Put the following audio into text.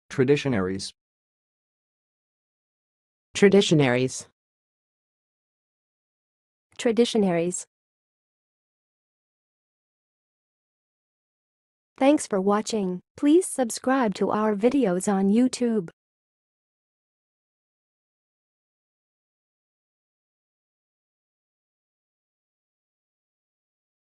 Traditionaries. Traditionaries. Traditionaries. Thanks for watching. Please subscribe to our videos on YouTube.